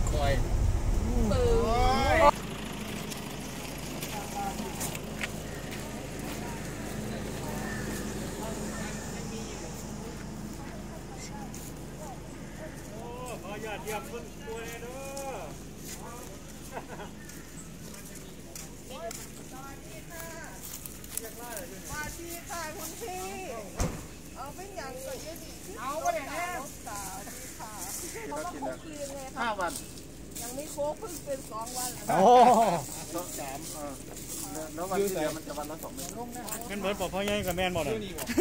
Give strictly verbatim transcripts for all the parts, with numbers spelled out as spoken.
ซอยปืนขออย่าเทียบคนป่วยเด้อสวัสดีค่ะสวัสดีค่ะคุณพี่เอาเป็นอย่างก็เยอะดิเอาไปเลยนะสวัสดีค่ะเพราะว่าโค้กคืนเลยค่ะห้าวันยังไม่โค้กเพิ่งเป็นสองวันโอ้สามแล้ววันที่เหลือมันจะวันละสองเม็ดเงินเบิร์ดบอกพ่อใหญ่กับแม่นบอกเลยนี่ค่ะ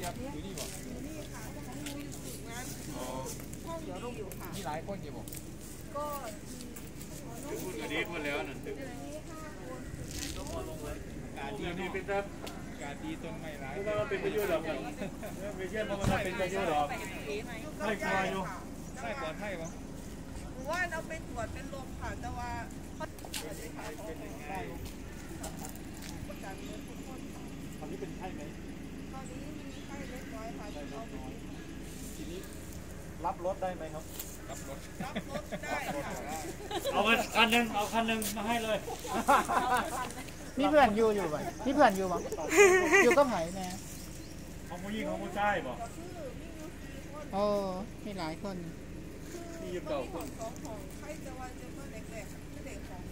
ห้องเดี๋ยวลงอยู่ค่ะมีหลายคนอยู่บอกก็พูดกันดีพูดแล้วนั่นการดีนี่เป็นครับการดีต้นไม้ร้ายไม่ว่าเป็นประโยชน์หรอกไม่เชื่อมันไม่เป็นประโยชน์หรอกให้คอยอยู่ใช่ก่อนให้ปะว่าเราไปตรวจเป็นลมค่ะแต่ว่าตอนนี้เป็นไข้ไหมตอนนี้มีไข้เล็กน้อยค่ะทีนี้รับรถได้ไหมครับรับรถรับรถได้ค่ะเอาคันหนึ่งเอาคันหนึ่งมาให้เลยมีเพื่อนอยู่อยู่ป่ะมีเพื่อนอยู่ป่ะอยู่ก็ไผ่แน่ของผู้หญิงของผู้ชายบ่โอ้มีหลายคนมีอยู่เก่าคนของของไข้จะวันจะเมื่อเด็กๆเด็กของ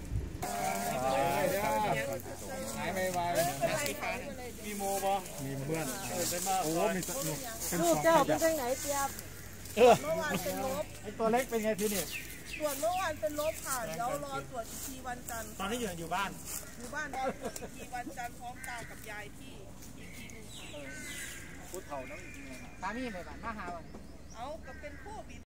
หายไม่ไหวมีโมบ่มีเพื่อนได้มาโอ้มีสนุกลูกเจ้าเป็นยังไงเจี๊ยบเมื่อวานเป็นลบไอตัวเล็กเป็นไงทีนี่ตรวจเมื่อวานเป็นลบค่ะเดี๋ยวรอตรวจอีกทีวันจันทร์ตอนนี้อยู่อยู่บ้านอยู่บ้านรอตรวจอีกทีวันจันทร์พร้อมตากับยายที่อีกทีหนึ่งค่ะพูดเถ่านั่งสามีไปบ้านมาหาวันเอาก็เป็นโควิด